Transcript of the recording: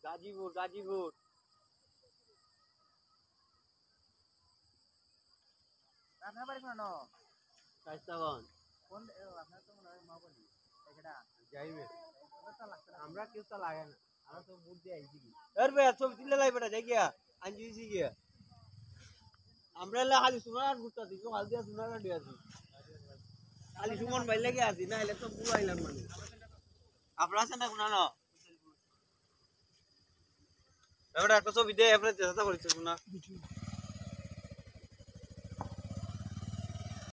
গাজীপুর গাজীপুর আপনার বাড়ি কোন কাস্তাগঞ্জ কোন আপনার তো মনে হয় মা বলি এটা যাইবে আমরা কেউ তো লাগে না আমরা তো বুঝ দিয়ে আইছি কি এর বে ছবি তুলে লাই বেটা যাই গিয়া আনজি দিছি গিয়া আমরা লা খালি সোনার ঘুরতাছি তো হাল দিয়া সোনার গাড়ি আছি খালি সুমন ভাই লাগে আছি না এলে তো পুরো আইলাম মানে আপনারা আছেন না কোনা না এবারে একটা ছবি দে এবারে চেষ্টা করিস না